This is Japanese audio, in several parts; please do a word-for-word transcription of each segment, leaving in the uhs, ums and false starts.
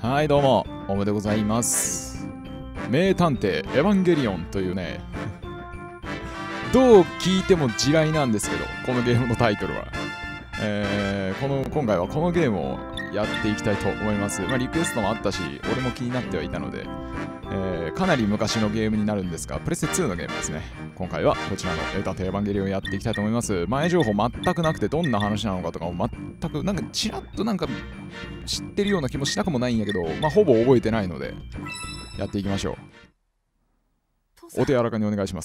はいどうも、おめでございます。名探偵エヴァンゲリオンというね、どう聞いても地雷なんですけど、このゲームのタイトルは。えー、この今回はこのゲームをやっていきたいと思います。まあ、リクエストもあったし、俺も気になってはいたので、えー、かなり昔のゲームになるんですが、プレステツーのゲームですね。今回はこちらの名探偵エヴァンゲリオンをやっていきたいと思います。前情報全くなくて、どんな話なのかとかも全く、なんかちらっとなんか知ってるような気もしなくもないんやけど、まあ、ほぼ覚えてないので、やっていきましょう。お手柔らかにお願いします。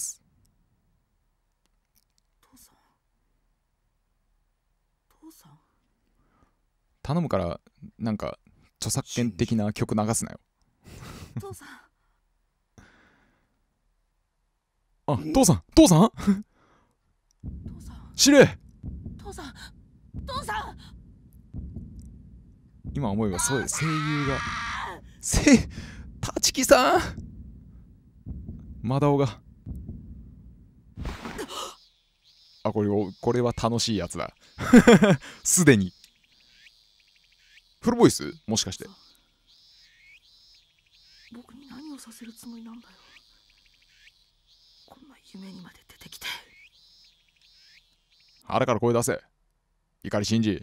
頼むからなんか著作権的な曲流すなよ。 父さん。 あ、父さん、父さん。 父さん。 司令。 父さん。父さん。 今思えばそう声優が。せ、立木さん。マダオが。あ、これこれは楽しいやつだ。すでに。フルボイスもしかして。 僕に何をさせるつもりなんだよ。こんな夢にまで出てきて。 腹から声出せ。怒り信じ。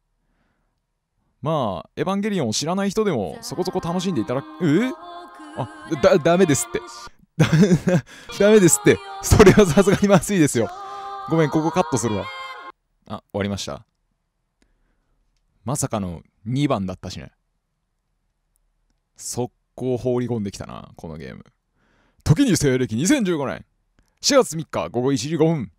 まあエヴァンゲリオンを知らない人でもそこそこ楽しんでいただく。えあ、だ、ダメですって。だダメですって。それはさすがにまずいですよ。ごめん、ここカットするわ。あ、終わりました。まさかのにばんだったしね。速攻放り込んできたな、このゲーム。時に西暦にせんじゅうごねんしがつみっかごごいちじごふん。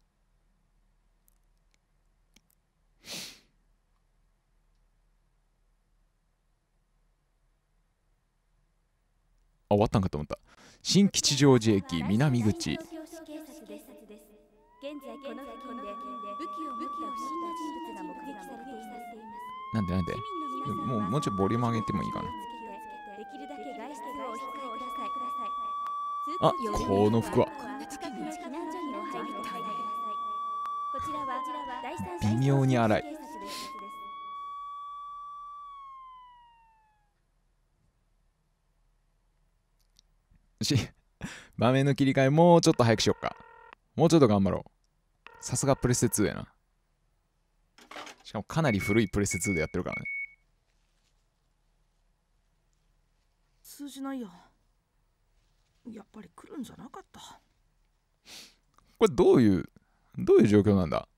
あ、終わったんかと思った。新吉祥寺駅南口。 現在この付近で武器を持った不審な人物が目撃されています。 なんでなんでもうもうちょいボリューム上げてもいいかな。 できるだけ外出をお控えください。 あ、この服は近くの避難所にお入りください。こちらは第三微妙に荒い。し、場面の切り替えもうちょっと早くしよっか。もうちょっと頑張ろう。さすがプレステツーやな。しかもかなり古いプレステツーでやってるからね。 通じないや。やっぱり来るんじゃなかった。 これどういうどういう状況なんだ。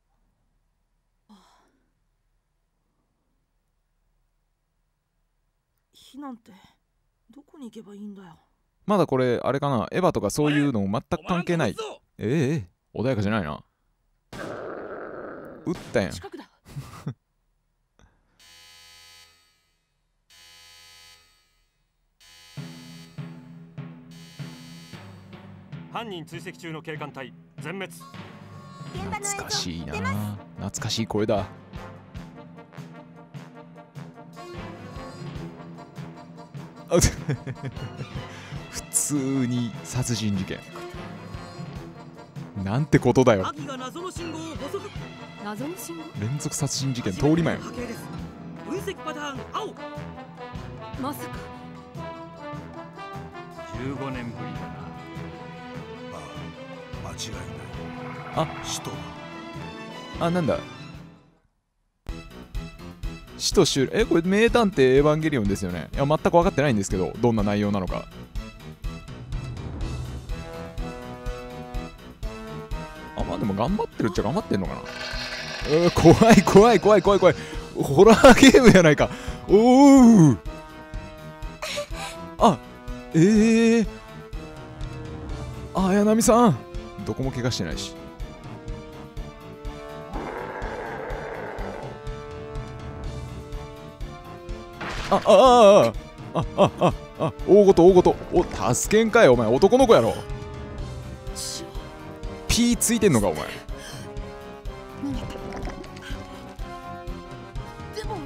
避難ってどこに行けばいいんだよ。 まだこれあれかな、エヴァとかそういうのも全く関係ない。ええ穏やかじゃないな。撃ったやん。 近くだ。 犯人追跡中の警官隊全滅。 懐かしいな。懐かしい声だ。あ普通に殺人事件。なんてことだよ。 謎の信号を補足。謎の信号？ 連続殺人事件通り魔やん。 分析パターン青。まさかじゅうごねんぶりだな。 間違いない。 あ、 使徒あ、なんだ。使徒襲来。え、これ名探偵エヴァンゲリオンですよね。いや、全く分かってないんですけど、どんな内容なのか。あ、まあでも頑張ってるっちゃ頑張ってんのかな。うー、怖い怖い怖い怖い怖い。ホラーゲームやないか。おお。あ、ええー。あ、綾波さん。どこも怪我してないし。あ、あ、あ、あ、あ、あ、あ、大ごと大ごと。お、助けんかい、お前、男の子やろ。ピーついてんのか、お前。 でも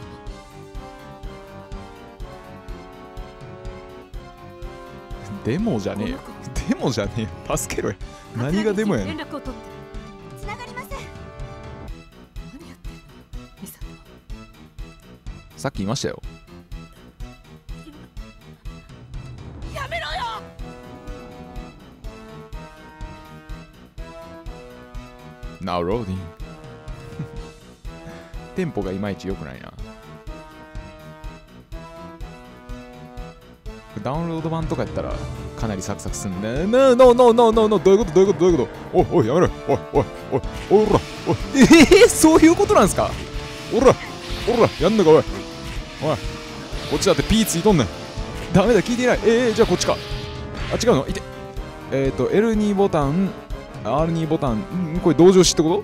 デモじゃねえよ。デモじゃねえよ。助けろよ。何がデモやねん。 連絡を取って。 つながりません。 何やってるの？ミサト。 さっき言いましたよ。 Now loading テンポがいまいち良くないな。ダウンロード版とかやったらかなりサクサクすんね。な、な、な、な、な、な、どういうことどういうことどういうこと。おい、おい、やめろ。おい、おい、おい、おら、おい。えー、そういうことなんすか。おら、おら、やんのか、おい。おい、こっちだってピーついとんねん。ダメだ、聞いてない。えー、じゃあこっちか。あ、違うのいて。えっ、ー、と、エルツー ボタン、アールツー ボタン、んこれ同情しってこと？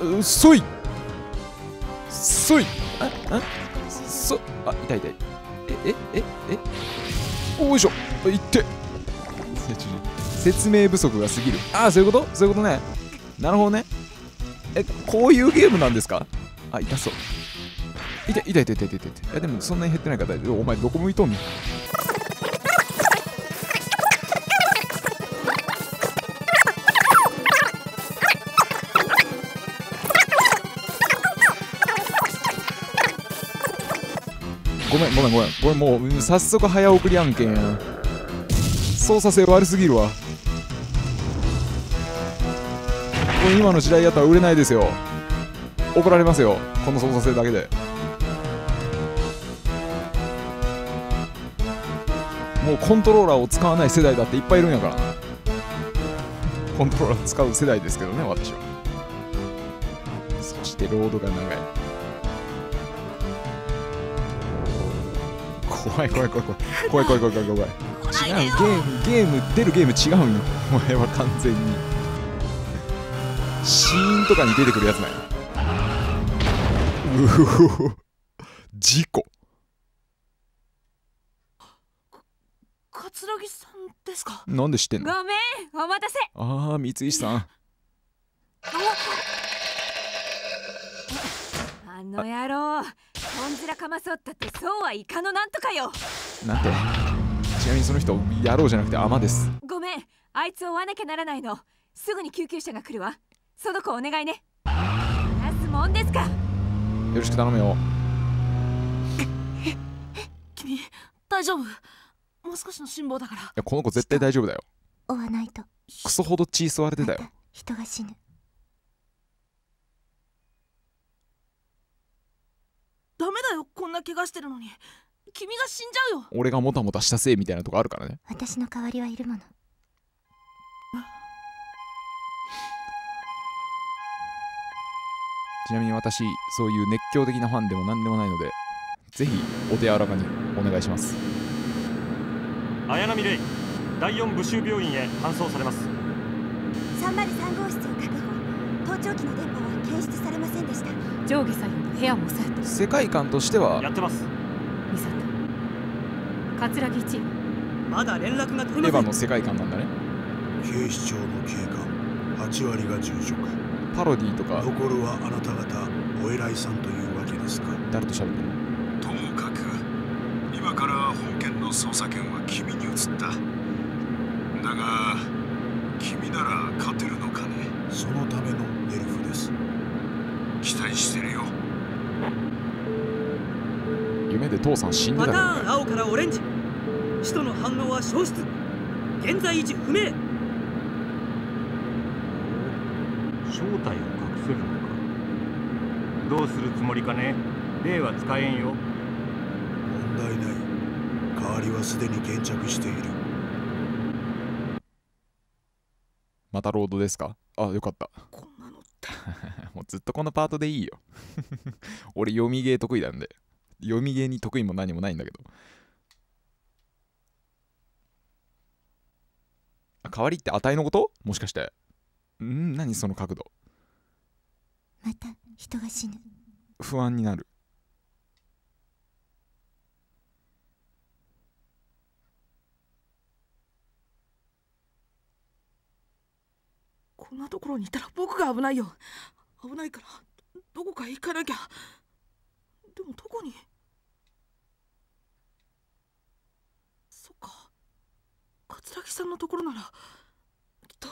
うそいそいあ、あ、そ、あ、痛い痛い。え、え、え、え、おいしょいって。説明不足が過ぎる。ああ、そういうことそういうことね。なるほどね。え、こういうゲームなんですか？あ、痛そう。痛い痛い痛い痛い痛い痛い。え、でもそんなに減ってないから大丈夫。お前どこ向いとんの？ごめんごめんごめん。これもう早速早送り案件やん。操作性悪すぎるわ。これ今の時代やったら売れないですよ。怒られますよ、この操作性だけで。もうコントローラーを使わない世代だっていっぱいいるんやからな。コントローラー使う世代ですけどね、私は。そしてロードが長い。怖い怖い怖い怖い怖い怖い怖い怖い怖い。違う、ゲームゲーム出るゲーム違うんよ、お前は完全に。シーンとかに出てくるやつなんや。うお、事故。 桂木さんですか？ なんで知ってんの？ ごめん、お待たせ。 ああ、三石さん。 あの野郎、とんずらかまそうったってそうはいかのなんとかよ。 なんて。ちなみにその人野郎じゃなくてアマです。 ごめん、あいつを追わなきゃならないの。すぐに救急車が来るわ。その子お願いね。なすもんですか。 よろしく頼むよ。 君大丈夫？もう少しの辛抱だから。いや、この子絶対大丈夫だよ。 追わないとクソほど血吸われてたよ。 人が死ぬ。 ダメだよ、こんな怪我してるのに。君が死んじゃうよ。 俺がもたもたしたせいみたいなとこあるからね。 私の代わりはいるもの。 ちなみに私、そういう熱狂的なファンでも何でもないので、ぜひお手柔らかにお願いします。 綾波レイ、だいよん部集病院へ搬送されます。 さんまるさん号室を確保。盗聴器の電波は検出されませんでした。 上下左右の部屋も押さえて。 世界観としてはやってます。 ミサト、桂木一。 まだ連絡が取エれません。 ヴァの世界観なんだね。 警視庁の警官はち割が殉職。 パロディとか残るはあなた方お偉いさんというわけですか。 誰と喋ってるの？ ともかく今から本件の捜査権は君に移った。だが君なら勝てるのかね。 そのためのエルフです。 期待してるよ。 夢で父さん死んでたからね。 青からオレンジ。使徒の反応は消失。現在位置不明。 正体を隠せるのか。どうするつもりかね。霊は使えんよ。 問題ない。代わりはすでに現着している。 またロードですか？あ、よかった。 こんなのってもうずっとこのパートでいいよ。俺読みゲー得意なんで。読みゲーに得意も何もないんだけど。あ、代わりって値のこと？もしかして。ん？何その角度。 また人が死ぬ。 不安になる。 こんなところにいたら僕が危ないよ。危ないからどこかへ行かなきゃ。でもどこに？そっか、桂木さんのところならきっと。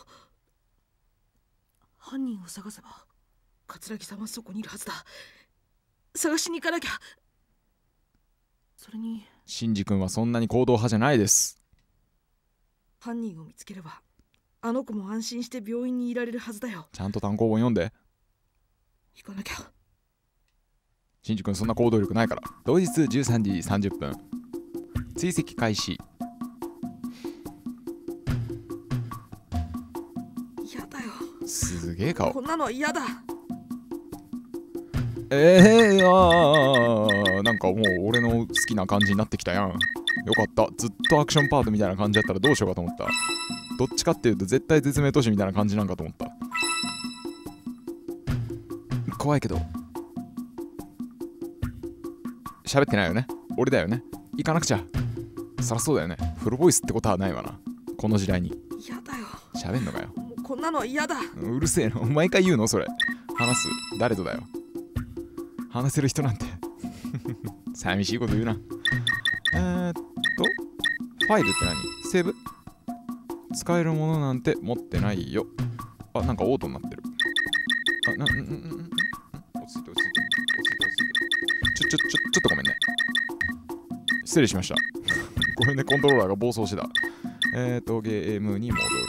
犯人を探せば桂木さんはそこにいるはずだ。探しに行かなきゃ。それにシンジ君はそんなに行動派じゃないです。 犯人を見つければあの子も安心して病院にいられるはずだよ。 ちゃんと単行本読んで。 行かなきゃ。 しんじ君そんな行動力ないから。同日じゅうさんじさんじゅっぷん追跡開始。 嫌だよ。 すげえ顔。 こんなのは嫌だ。 えー、あーなんかもう俺の好きな感じになってきたやん。よかった。ずっとアクションパートみたいな感じだったらどうしようかと思った。どっちかっていうと絶対絶命都市みたいな感じなんかと思った。怖いけど喋ってないよね。俺だよね。行かなくちゃ。そらそうだよね。フルボイスってことはないわな、この時代に。 嫌だよ。 喋んのかよ。 もうこんなのは嫌だ。 うるせえな。毎回言うのそれ。話す誰とだよ。話せる人なんて寂しいこと言うな。えーっとファイルって何？セーブ？使えるものなんて持ってないよ。あ、なんかオートになってる。あ、な、ん、ん、ん、ん、落ち着いて落ち着いて落ち着いて落ち着いて。ちょ、ちょ、ちょ、ちょっとごめんね。失礼しました。ごめんね、コントローラーが暴走してた。えーと、ゲームに戻る。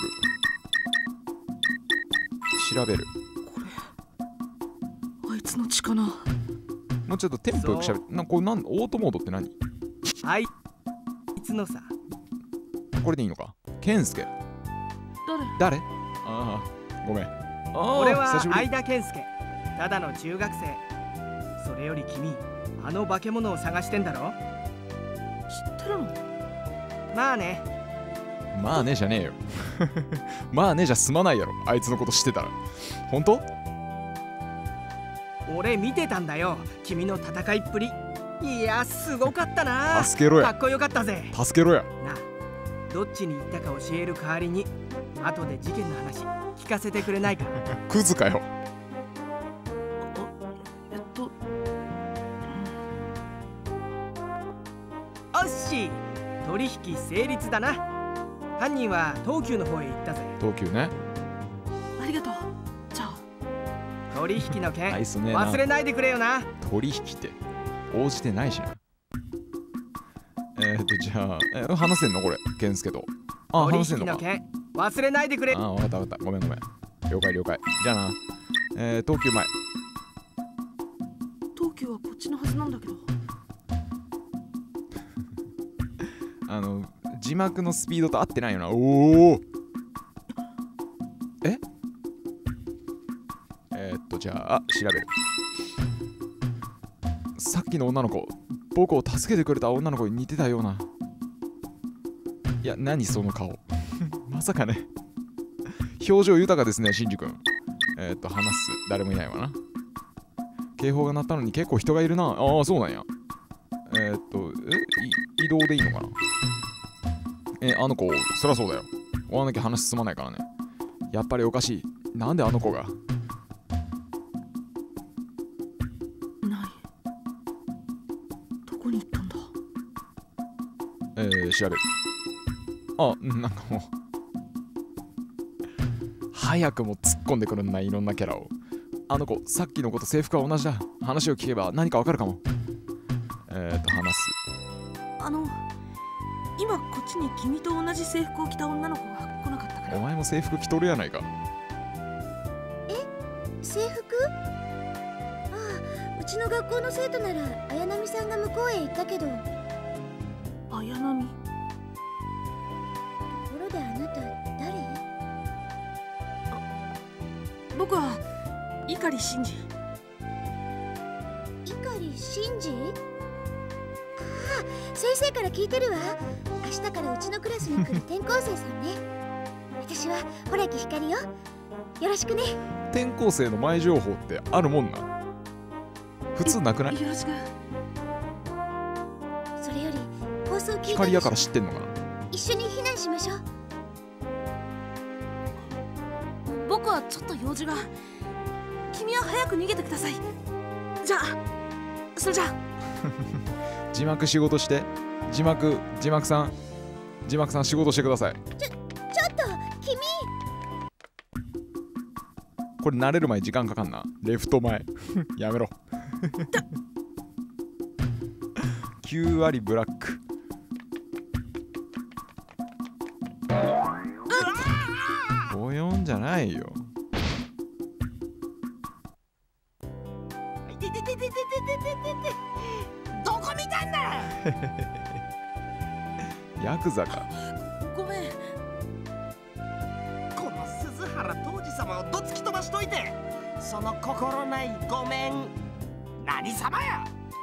調べる。 これ、あいつの血かな。 もうちょっとテンポよくしゃべる。な、これなん、オートモードって何？ あいつのさ。 これでいいのか。ケンスケ。 誰？ 誰？ああ、ごめん。あ俺は久しぶり。 相田健介。ただの中学生。それより君、あの化け物を探してんだろ？ 知ってるの？ まあね。 まあねじゃねえよ。まあねじゃ済まないやろ。あいつのこと知ってたら。本当？ 俺見てたんだよ。君の戦いっぷり。いや、すごかったな。 助けろや。 かっこよかったぜ。 助けろや。 なあ、どっちに行ったか教える代わりに、後で事件の話聞かせてくれないか？ クズかよ。 えっと、 おっし、取引成立だな。犯人は東急の方へ行ったぜ。 東急ね。 ありがとう。じゃあ取引の件ナイスねえな。 忘れないでくれよな。 取引って応じてないしな。えーっとじゃあ、えー、話せんのこれケンスケと。あ、 取話せんのか。 引の件忘れないでくれ。 あ、わかったわかった。ごめんごめん。了解了解。じゃあな。えー、東急前。 東急はこっちのはずなんだけど。 あの字幕のスピードと合ってないよな。おお。え？えー、っとじゃあ調べる。さっきの女の子、僕を助けてくれた女の子に似てたような。いや、何その顔。まさかね。表情豊かですね、シンジ君。えー、っと話す。誰もいないわな。警報が鳴ったのに結構人がいるな。ああ、そうなんや。えー、っと、え、移動でいいのかな。え、あの子、そりゃそうだよ。追わなきゃ話進まないからね。やっぱりおかしい。なんであの子が。 ない。どこに行ったんだ。 えー、調べる。あ、なんかもう。早くも突っ込んでくるんな、いろんなキャラを。あの子、さっきの子と制服は同じだ。話を聞けば何かわかるかも。えーと、話す。 あの、今こっちに君と同じ制服を着た女の子が来なかったから。 お前も制服着とるやないか。 制服？ああ、うちの学校の生徒なら綾波さんが向こうへ行ったけど。 綾波。 ところであなた誰？ 僕は碇シンジ。 碇シンジ？ああ、先生から聞いてるわ。明日からうちのクラスに来る転校生さんね。私は洞木ひかりよ。よろしくね。 転校生の前情報ってあるもんな。普通なくない？ よろしく。 それより放送聞いて光やから知ってんのかな。 一緒に避難しましょう。 僕はちょっと用事が。君は早く逃げてください。じゃあ、それじゃあ。 字幕仕事して。字幕、字幕さん。字幕さん仕事してください。 ちょ、ちょっと、君。 これ慣れる前に時間かかんな。レフト前。やめろ。きゅう割ブラック。おじゃないよ。 いてててててててててどこ見たんだヤクザか。 ごめん。 この鈴原当時様をどつき飛ばしといて、その心ないごめん何様や。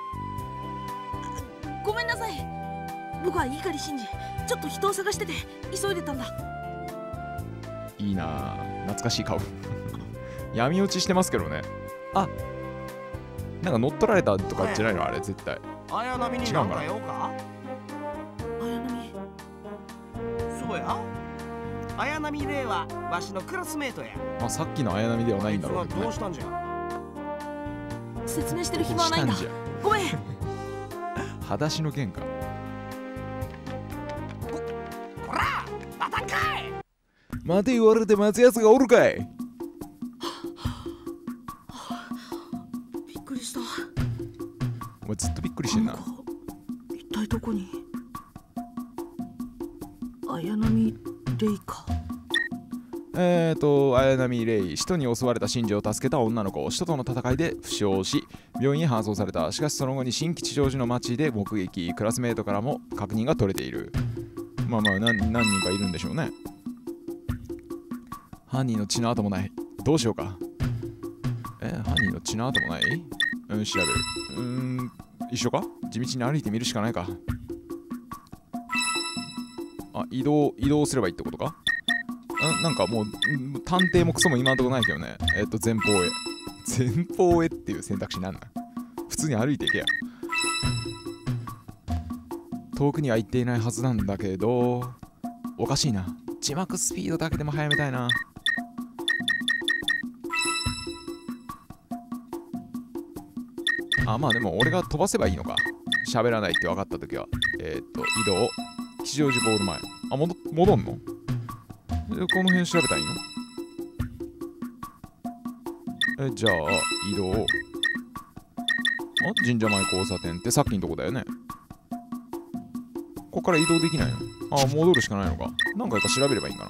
ごめんなさい。僕は碇シンジ、ちょっと人を探してて急いでたんだ。 いいなあ、懐かしい顔。闇落ちしてますけどね。あ、なんか乗っ取られたとかじゃないのあれ、絶対。 綾波になんか用か。 綾波。 そうや、綾波レイはわしのクラスメートや。 まあさっきの綾波ではないんだろうけどね。 どうしたんじゃ。 説明してる暇はないんだ。ごめん。 裸足の剣か。 ここらあたんかい。 待て言われて待つやつがおるかい。 びっくりした。 お前ずっとびっくりしてんな。 一体どこに。綾波レイか。 えーと、綾波レイ、使徒に襲われた神女を助けた女の子、使徒との戦いで負傷し、病院へ搬送された。しかしその後に新吉祥寺の町で目撃、クラスメートからも確認が取れている。まあまあ、何, 何人かいるんでしょうね。犯人の血の跡もない。どうしようか。え、犯人の血の跡もない？うん、調べる。うーん、一緒か？地道に歩いてみるしかないか。あ、移動、移動すればいいってことか？な, なんかもう探偵もクソも今のところないけどね。えっと前方へ前方へっていう選択肢なんだ。普通に歩いていけや。遠くには行っていないはずなんだけど、おかしいな。字幕スピードだけでも速めたいな。あ、まあでも俺が飛ばせばいいのか。喋らないって分かったときは。えっと移動、吉祥寺ボール前。あ、戻戻んの？でこの辺調べたらいいの？え、じゃあ、移動。あ、神社前交差点ってさっきのとこだよね。ここから移動できないの？あ、戻るしかないのか。何回か調べればいいんかな。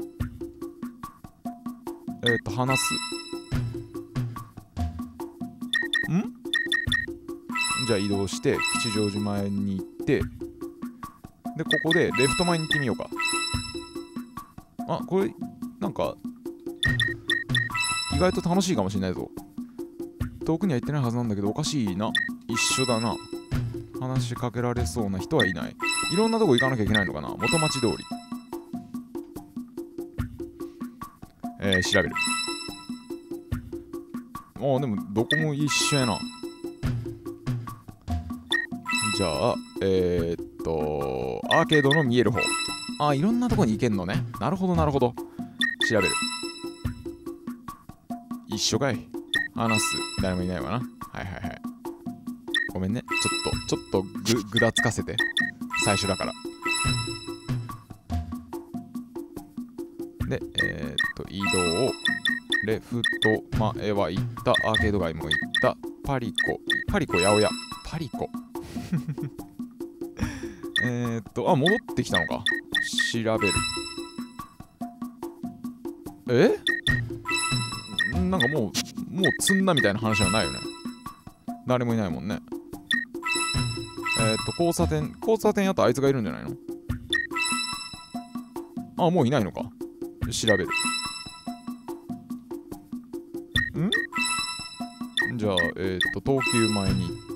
えっと、話す。ん？じゃあ移動して、吉祥寺前に行って、で、ここでレフト前に行ってみようか。あ、これ、なんか、意外と楽しいかもしれないぞ。遠くには行ってないはずなんだけど、おかしいな。一緒だな。話しかけられそうな人はいない。いろんなとこ行かなきゃいけないのかな。元町通り。えー、調べる。ああ、でも、どこも一緒やな。じゃあ、えー、っと、アーケードの見える方。ああ、いろんなとこに行けんのね。なるほど、なるほど。調べる。一緒かい。話す。誰もいないわな。はいはいはい。ごめんね。ちょっと、ちょっとぐ、ぐだつかせて。最初だから。で、えー、っと、移動を、レフト前は行った。アーケード街も行った。パリコ。パリコ、八百屋。パリコ。えっと、あ、戻ってきたのか。調べる。え？なんかもう、もう積んだみたいな話はないよね。誰もいないもんね。えっと、交差点、交差点やったらあいつがいるんじゃないの？あ、もういないのか。調べる。ん？じゃあ、えっと、東急前に行って、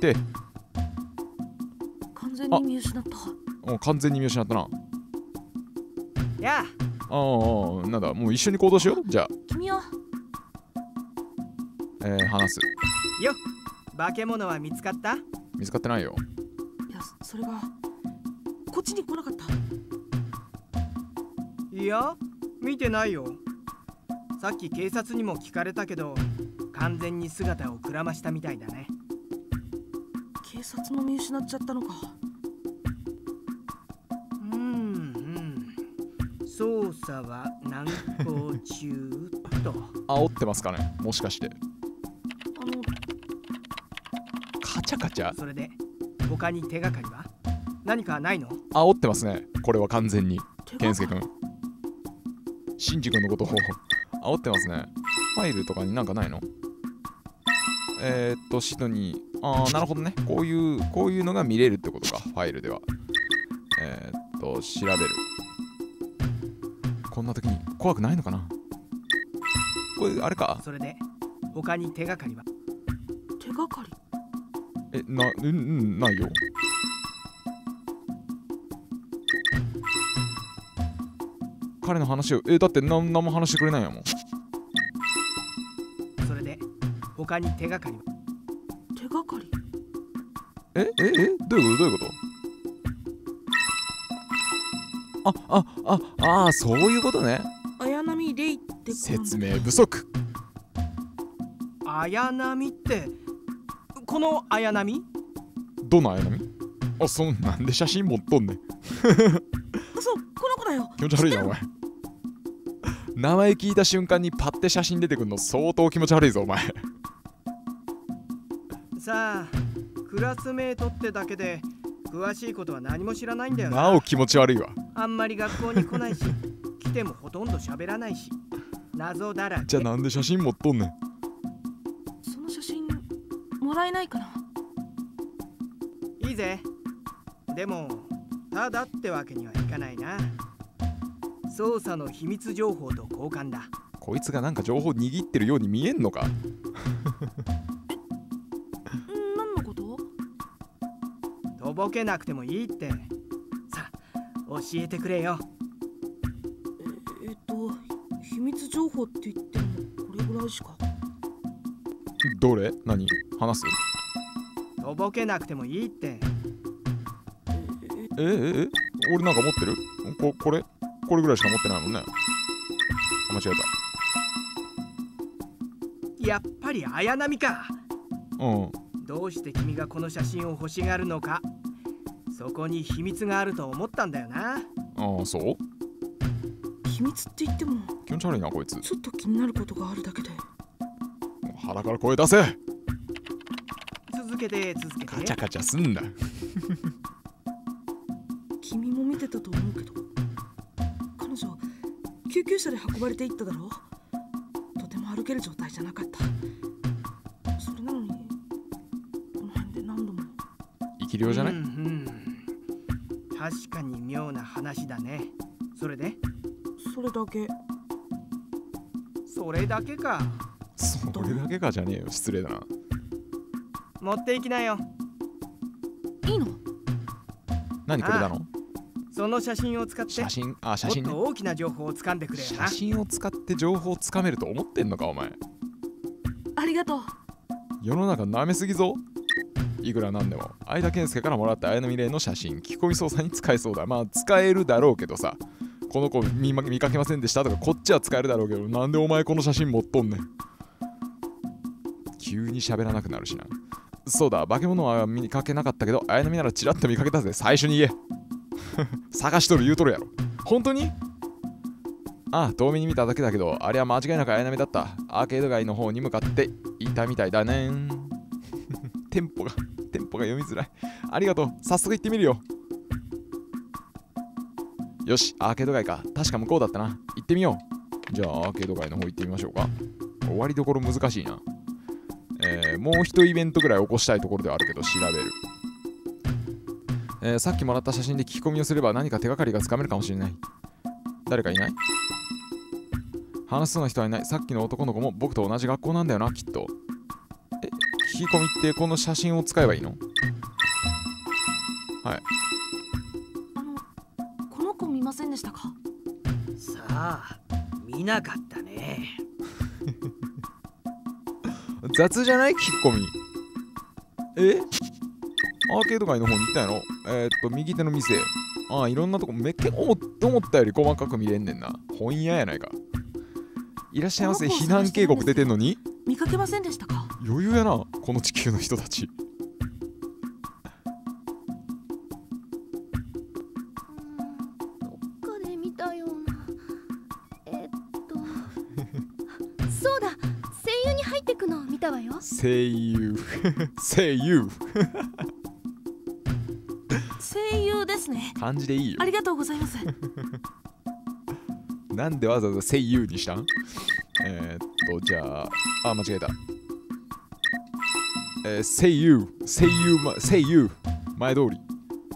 完全に見失った。 もう完全に見失ったな。 やああ、なんだ、もう一緒に行動しよう。じゃあ。 君は？ えー、話す。 よっ、化け物は見つかった？ 見つかってないよ。 いや、それがこっちに来なかった。 いや、見てないよ。さっき警察にも聞かれたけど、完全に姿をくらましたみたいだね。 警察も見失っちゃったのか。 うんうん。捜査は難航中と。 煽ってますかね、もしかして。 あの、 カチャカチャ。 それで他に手がかりは何かないの？ 煽ってますね、これは完全に。健介君、シンジ君のことを煽ってますね。ファイルとかになんかないの？えー、っと、シドニー。あー、なるほどね。こういう、こういうのが見れるってことか、ファイルでは。えー、っと、調べる。こんな時に怖くないのかな？これ、あれか。 それで、他に手がかりは？ 手がかり？ え、な、うん、うん、ないよ。彼の話を、え、だって何何も話してくれないやもん。 それで、他に手がかりは？ 手がかり？ え、え、え、どういうこと？どういうこと？あ、あ、あ、ああ、そういうことね。 綾波レイって説明不足。 綾波って、この綾波？ どの綾波？あ、そんなんで写真持っとんねん。 そう、この子だよ。 気持ち悪いな、お前。名前聞いた瞬間にパッて写真出てくるの相当気持ち悪いぞ、お前。 さあ、クラスメートってだけで詳しいことは何も知らないんだよな。 なお気持ち悪いわ。 あんまり学校に来ないし、来てもほとんど喋らないし、謎だらけ。 じゃあなんで写真持っとんねん。 その写真もらえないかな？ いいぜ。でもただってわけにはいかないな。捜査の秘密情報と交換だ。 こいつがなんか情報握ってるように見えんのか？ 何のこと？ とぼけなくてもいいって。さあ、教えてくれよ。 え、えっと、秘密情報って言ってもこれぐらいしか。 どれ？何？話す？ とぼけなくてもいいって。 え、え、え、俺なんか持ってる？こ、これ？これぐらいしか持ってないもんね。あ、間違えた。やっぱり綾波か。 うん。 どうして君がこの写真を欲しがるのか、そこに秘密があると思ったんだよな。 ああ、そう？ 秘密って言っても気持ち悪いな、こいつ。 ちょっと気になることがあるだけで。 腹から声出せ。 続けて続けて。 カチャカチャすんだ。 君も見てたと思うけど、彼女救急車で運ばれていっただろう。とても歩ける状態じゃなかった。それなのにこの辺で何度も。 生き量じゃない？ うんうん、確かに妙な話だね。それで？ それだけ。 それだけか。 それだけかじゃねえよ、失礼だな。 持っていきなよ。 いいの？ 何これだの？ その写真を使って写真、あ、写真ね。 もっと大きな情報をつかんでくれよな。 写真を使って情報をつかめると思ってんのか、お前。 ありがとう。 世の中舐めすぎぞ。いくらなんでも相田健介からもらった綾波レイの写真、聞き込み捜査に使えそうだ。まあ使えるだろうけどさ、この子 見, 見かけませんでしたとかこっちは使えるだろうけど、なんでお前この写真持っとんねん。急に喋らなくなるしな。そうだ、化け物は見かけなかったけど綾波ならチラッと見かけたぜ。最初に言え。探しとる言うとるやろ。本当に？ああ、遠目に見ただけだけど、あれは間違いなく綾波だった。アーケード街の方に向かっていたみたいだね。テンポがテンポが読みづらい。ありがとう。早速行ってみるよ。よし、アーケード街か。確か向こうだったな。行ってみよう。じゃあアーケード街の方行ってみましょうか。終わりどころ難しいな。えー、もう一イベントぐらい起こしたいところではあるけど、調べる。えー、さっきもらった写真で聞き込みをすれば何か手がかりがつかめるかもしれない。誰かいない？話しそうな人はいない。さっきの男の子も僕と同じ学校なんだよな、きっと。え、聞き込みってこの写真を使えばいいの？はい。 あの、この子見ませんでしたか？ さあ、見なかったね。 雑じゃない？聞き込み。え？アーケード街の方に行ったんやろ？えー、っと、右手の店。ああ、いろんなとこ、めっけ思ったより細かく見れんねんな。本屋やないか。いらっしゃいませ。避難警告出てんのに見かけませんでしたか？ 余裕やな、この地球の人たち。 どっかで見たような。えっとそうだ、声優に入ってくのを見たわよ。 声優声優声優ですね。 漢字でいいよ。 ありがとうございます。 なんでわざわざ声優にしたん？ えー、っと、じゃあ、あ、間違えた。えー、Say you, Say you, Say you 前通り。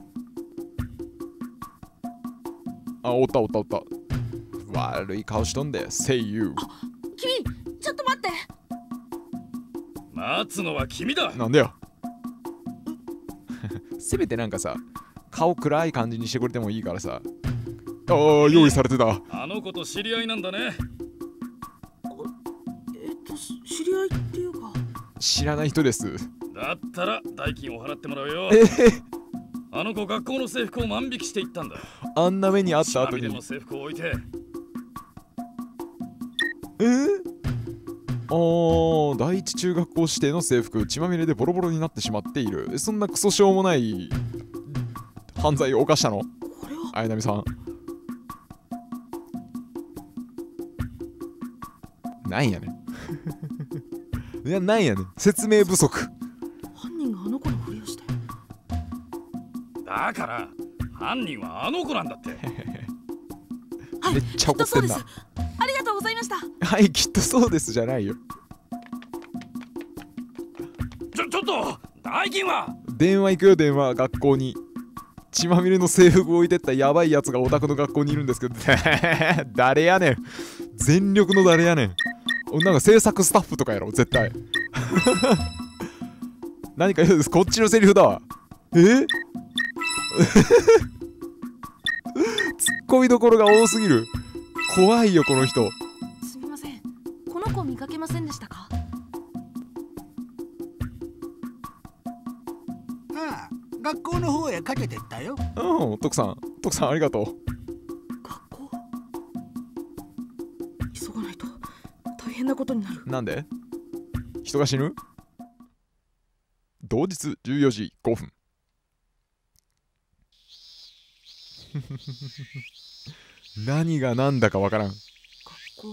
あ、おったおったおった。悪い顔しとんで、Say you。 君、ちょっと待って。 待つのは君だ。 なんだよ。せめてなんかさ、顔暗い感じにしてくれてもいいからさ。ああ、用意されてた。 あの子と知り合いなんだね。 えっと、知り合いっていうか。 知らない人です。 だったら代金を払ってもらうよ。 えー、 あの子学校の制服を万引きしていったんだ。 あんな目にあった後に。 の制服を置いて。 えー、あー、第一中学校指定の制服、血まみれでボロボロになってしまっている。そんなクソしょうもない犯罪を犯したの？綾波さん。なんやねん。いや、なんやねん。説明不足。 犯人があの子のふりをして。 だから犯人はあの子なんだって。 はい、 めっちゃ怒ってんな。 ありがとうございました。 はい、きっとそうですじゃないよ。 ちょ、ちょっと代金は？ 電話行くよ、電話。学校に血まみれの制服を置いてったやばいやつがオタクの学校にいるんですけど誰やねん。全力の誰やねん。なんか制作スタッフとかやろ、絶対何か言うです。こっちのセリフだわ。えツッコミどころが多すぎる。怖いよこの人。 すみません、この子見かけませんでしたか？ ああ、学校の方へかけてったよ。 うん、徳さん、徳さんありがとう。 学校急がないと大変なことになる。 なんで？人が死ぬ？同日じゅうよじごふん何が何だかわからん。 学校、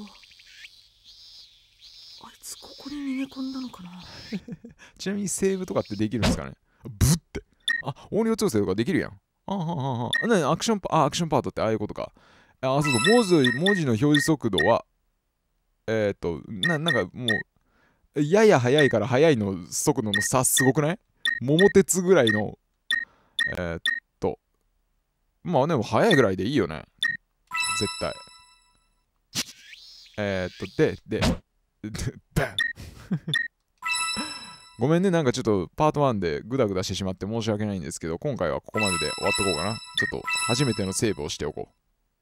あいつここに逃げ込んだのかなちなみにセーブとかってできるんですかね？ブッて。あ、音量調整とかできるやん。あははは。なにアクションパ、あ、アクションパートってああいうことか。あ、そうそう。文字、文字の表示速度は、えっ、ー、とな、なんかもう、やや速いから速いの速度の差すごくない？桃鉄ぐらいの、えー、っと、まあでも速いぐらいでいいよね。絶対。えー、っと、で、で、で、バンごめんね、なんかちょっとパートワンでグダグダしてしまって申し訳ないんですけど、今回はここまでで終わっとこうかな。ちょっと初めてのセーブをしておこう。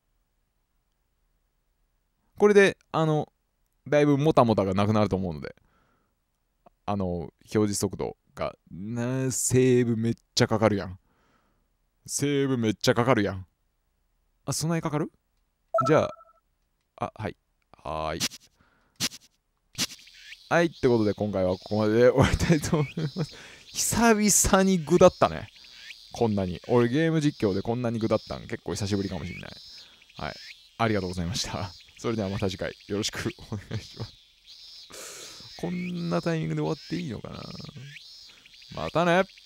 これで、あの、だいぶもたもたがなくなると思うので、あの、表示速度が、な、セーブめっちゃかかるやん。セーブめっちゃかかるやん。あ、そんなにかかる？じゃあ、あ、はい。はーい。はい、ってことで今回はここまでで終わりたいと思います。久々に具だったね。こんなに。俺ゲーム実況でこんなに具だったん結構久しぶりかもしれない。はい。ありがとうございました。それではまた次回よろしくお願いします。こんなタイミングで終わっていいのかな。またね。